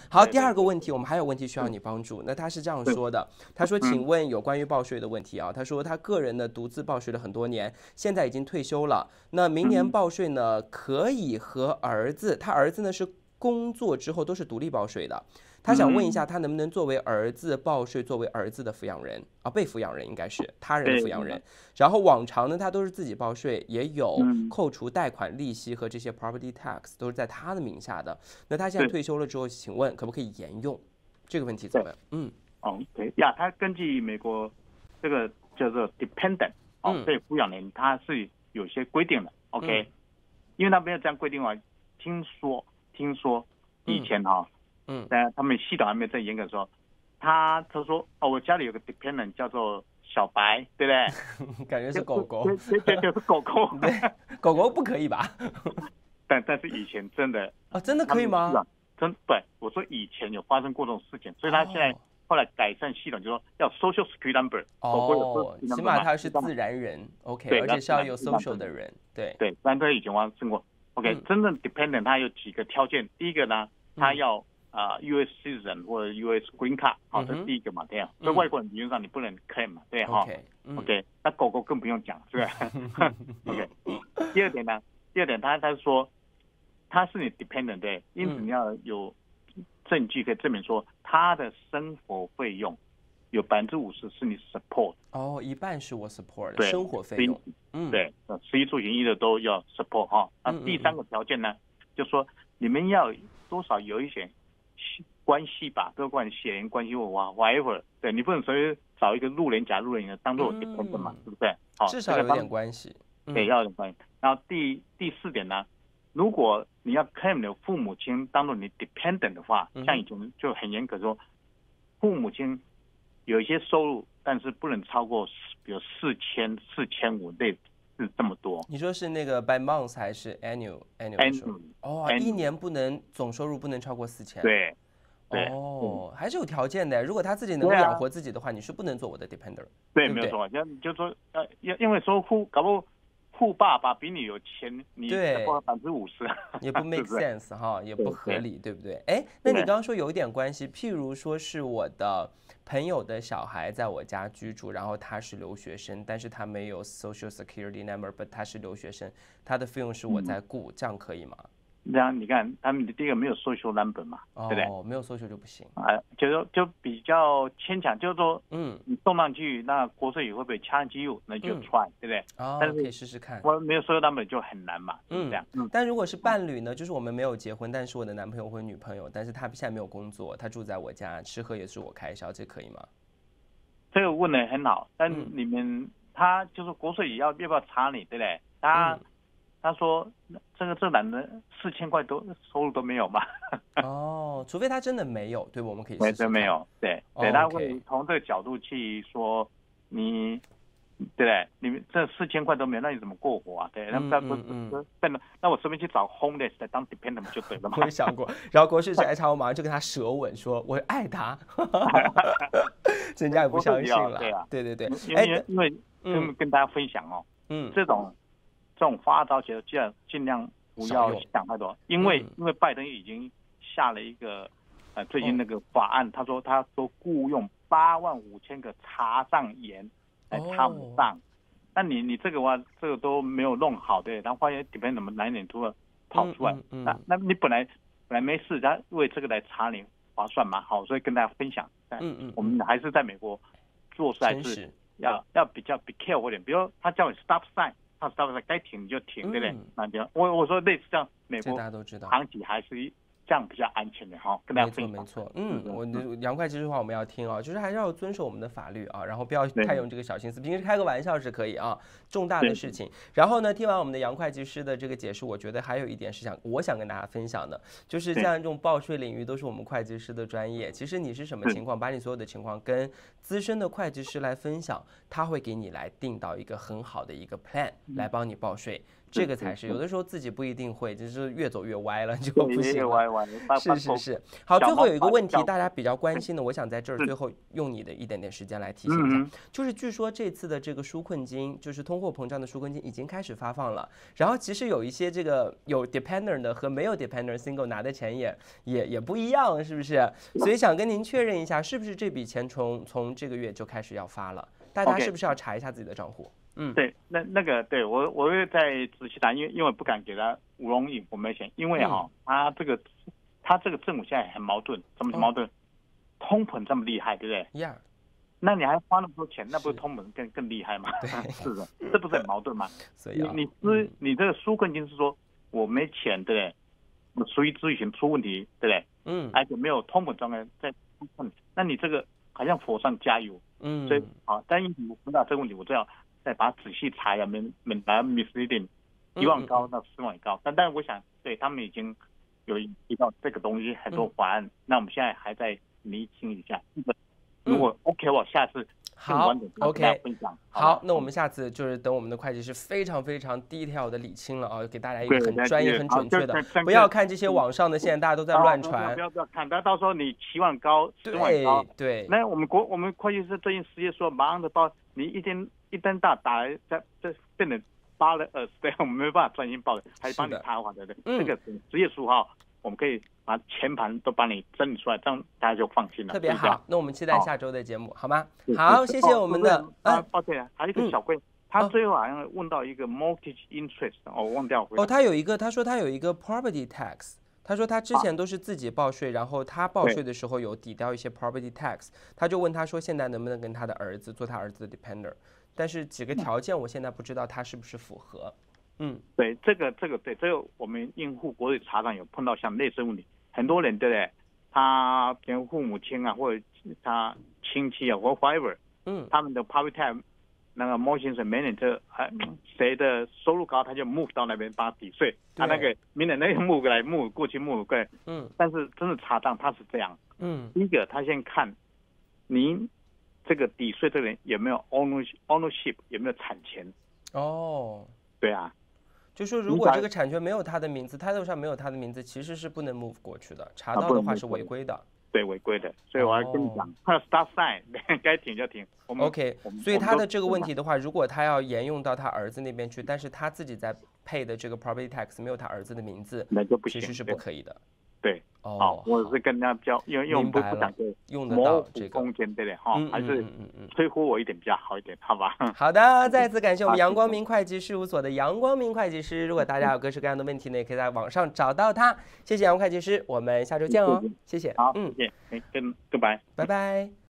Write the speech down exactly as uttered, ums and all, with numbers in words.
好，第二个问题，我们还有问题需要你帮助。那他是这样说的，他说：“请问有关于报税的问题啊？他说他个人呢独自报税了很多年，现在已经退休了。那明年报税呢，可以和儿子，他儿子呢是工作之后都是独立报税的。他想问一下，他能不能作为儿子报税，作为儿子的抚养人啊，被抚养人应该是他人的抚养人。然后往常呢，他都是自己报税，也有扣除贷款、利息和这些 property tax 都是在他的名下的。那他现在退休了之后，请问可不可以沿用？这个问题怎么？嗯， 哦，对呀，他根据美国这个叫做 dependent 哦，被抚养人他是有些规定的 ，OK，、嗯、因为他没有这样规定的话，听说听说以前哈、哦。嗯嗯，但他们系统还没有这严格说，他他说哦，我家里有个 dependent 叫做小白，对不对？ 感觉是狗狗， 对对对，就是狗狗， 对，狗狗不可以吧？ 但但是以前真的啊，真的可以吗？ 真对，我说以前有发生过这种事情，所以他现在后来改善系统，就说要 social security number， 狗狗有 social security number， 起码他是自然人 ，OK， 而且是要有 social 的人，对对，但他以前发生过 ，OK，、嗯、真正 dependent 他有几个条件，第一个呢，他要。啊、呃、，U S citizen 或者 U S green card， 好、哦，这是第一个嘛，对啊。所以外国人理论上你不能 claim 嘛，对哈。 OK， OK， 那狗狗更不用讲，是吧？OK。第二点呢，第二点他他说他是你 dependent 对，因此你要有证据可以证明说他的生活费用有百分之五十是你 support。 哦，一半是我 support 的生活费用。 嗯，对，食衣住行衣的都要 support 哈。那第三个条件呢，就说你们要多少有一些。关系吧，不管血缘关系或 whatever， 对你不能随便找一个路人甲、路人乙当做我 dependent 嘛，对不对？ 好，至少有点关系。 对，要有点关系。然后第第四点呢，如果你要 claim 你的父母亲当做你 dependent 的话，像以前就很严格说，父母亲有一些收入，但是不能超过比如四千、四千五类是这么多。 你说是那个 by month 还是 annual annual？ 哦，一年不能总收入不能超过四千。 对。 哦，还是有条件的。如果他自己能够养活自己的话，你是不能做我的 dependent。 对， 对没有错。就就说呃，因因为说富搞不富爸爸比你有钱，你花百分之五十， 也不 make sense 哈，也不合理，对不对？哎，那你刚刚说有一点关系，譬如说是我的朋友的小孩在我家居住，然后他是留学生，但是他没有 social security number，but 他是留学生，他的费用是我在付，这样可以吗？ 这样你看，他们第一个没有 social number 嘛， 哦、 对不对？ 没有 social 就不行啊，就说就比较牵强，就是说，嗯，你送上去，那国税也会不会 charge you？ 那就 try，、嗯、对不对？ 哦，但是可以试试看。 我没有 social number 就很难嘛，嗯，这样。 嗯，但如果是伴侣呢，就是我们没有结婚，但是我的男朋友或女朋友，但是他现在没有工作，他住在我家，吃喝也是我开销，这可以吗？ 这个问的很好，但你们、嗯、他就是国税也要要不要查你，对不对？他。嗯他说：“这个这男的四千块都收入都没有嘛？” 哦，除非他真的没有，对，我们可以试试看。 真没有，对对， oh, 他会从这个角度去说你，对不对？你们这四千块都没有，那你怎么过活啊？对，那那不那那我随便去找 homeless 来当 dependent 就对了嘛。 我也想过，然后国税局 H R 马上就跟他舌吻说：“我爱他。”人家也不相信了。 对啊， 对对对， 因为因为跟跟大家分享哦，嗯，这种。这种发招其实尽量尽量不要想太多，因为、嗯、因为拜登已经下了一个呃最近那个法案，哦、他说他说雇佣八万五千个查账员来查账，哦、那你你这个话这个都没有弄好，对，然后发现 depend 怎么哪一点突然跑出来，嗯嗯嗯、那那你本来本来没事，他为这个来查你划算嘛，好，所以跟大家分享，但我们还是在美国做事还是要要比较 be careful 一点，比如他叫你 stop sign。他 stop sign 该停你就停，嗯、对不对？那这样，我我说类似这样，美国大家都知道， 航企还是这样比较安全的哈，跟大家分享。 没错没错，嗯，我杨会计师的话我们要听啊，就是还是要遵守我们的法律啊，然后不要太用这个小心思，平时开个玩笑是可以啊，重大的事情。然后呢，听完我们的杨会计师的这个解释，我觉得还有一点是想我想跟大家分享的，就是像这种报税领域都是我们会计师的专业，其实你是什么情况，把你所有的情况跟资深的会计师来分享，他会给你来定到一个很好的一个 plan 来帮你报税。 这个才是有的时候自己不一定会，就是越走越歪了就不行了。是是是。好，最后有一个问题，大家比较关心的，我想在这儿最后用你的一点点时间来提醒一下，就是据说这次的这个纾困金，就是通货膨胀的纾困金已经开始发放了。然后其实有一些这个有 dependent 的和没有 dependent single 拿的钱也也也不一样，是不是？所以想跟您确认一下，是不是这笔钱从从这个月就开始要发了？大家是不是要查一下自己的账户？嗯， 对，那那个对我我会在仔细谈，因为因为不敢给他无容易我没钱，因为哈、哦，他这个他这个政府现在很矛盾，怎么矛盾？嗯、通膨这么厉害，对不对？ 呀、yeah. 那你还花那么多钱，那不是通膨更更厉害吗？是的，这不是很矛盾吗？ 所以、啊、 你你是你这个纾困金是说我没钱，对不对？属于咨询出问题，对不对？嗯，而且没有通膨状态在，那你这个好像火上加油。嗯，所以好，但因为回答这个问题，我就要再把它仔细查一下，免免得 misleading， 一万高到十万也高。但但是我想，对他们已经有提到这个东西很多法案，嗯、那我们现在还在厘清一下。如果 OK， 我下次好 OK 好，那我们下次就是等我们的会计师非常非常 detail 的理清了啊，给大家一个很专业、很准确的，不要看这些网上的，现在大家都在乱传。 不要不要看，到到时候你期望高，十万高， 对， 那我们国我们会计师最近实业说，马上的报，你一天一单大打在这变成八了二十，对，我们没办法专心报的，还帮你插话的，对，这个实业书号我们可以把前盘都帮你整理出来，这样大家就放心了。 特别好，那我们期待下周的节目，好吗？好，谢谢我们的。 啊，抱歉，还有一个小贵，他最后好像问到一个 mortgage interest， 哦，我忘掉回答。 哦，他有一个，他说他有一个 property tax， 他说他之前都是自己报税，然后他报税的时候有抵掉一些 property tax， 他就问他说现在能不能跟他的儿子做他儿子的 dependent， 但是几个条件我现在不知道他是不是符合。嗯， 对，这个这个对，这个我们应付国税查账有碰到像类似问题。很多人对不对？他跟父母亲啊，或者他亲戚啊，或 whatever， 嗯，他们的 property tax 那个模型是每年这呃谁的收入高，他就 move 到那边帮他抵税。他那个明年那个 move 来 move 过去 move 过来，嗯，但是真的查账他是这样，嗯，第一个他先看您这个抵税这个人有没有 ownership ownership 有没有产权。 哦， 对啊。 就说如果这个产权没有他的名字，title上没有他的名字，其实是不能 move 过去的，查到的话是违规的。 对，违规的。所以我要跟你讲，他的 start sign 该停就停。 OK， 所以他的这个问题的话，如果他要沿用到他儿子那边去，但是他自己在配的这个 property tax 没有他儿子的名字， 那就不行， 其实是不可以的。 对，哦，我是跟人家交，因为因为我们不不讲用得到这个空间，对不对？哈，还是推乎我一点比较好一点，好吧？ 好的，再次感谢我们阳光明会计事务所的阳光明会计师。如果大家有各式各样的问题呢，也可以在网上找到他。谢谢阳光会计师，我们下周见哦，谢谢。 好，嗯，谢谢，跟 goodbye， 拜拜。